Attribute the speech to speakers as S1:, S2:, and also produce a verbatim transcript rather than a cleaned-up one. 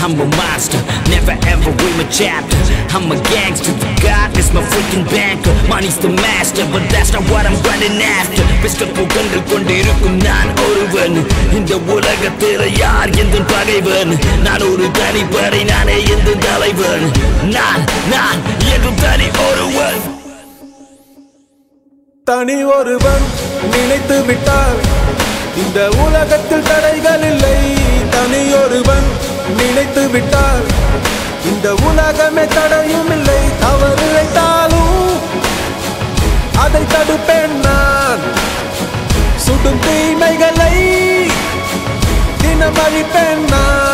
S1: I'm a monster, never ever read my chapter. I'm a gangster, God is my freaking banker. Money's the master, but that's not what I'm running after. Pistol புகழ்கள் கொண்டிருக்கும் நான் ஒருவன். இந்த உலகத்தில் யார் எந்த பகைவன்? நான் ஒரு தனிப்படை, நானே எந்த தலைவன். நான் நான் என்றும் தனி ஒருவன்.
S2: தனி ஒருவன் நினைத்து விட்டால் இந்த உலகத்தில் தடைகள் இல்லை. தனி ஒருவன் நினைத்து விட்டால் இந்த உலகமே தடையும் இல்லை. தவறு வைத்தாலும் அதை தடுப்பேன் நான். சுடும் தீமைகளை தினம் அழிப்பேன் நான்.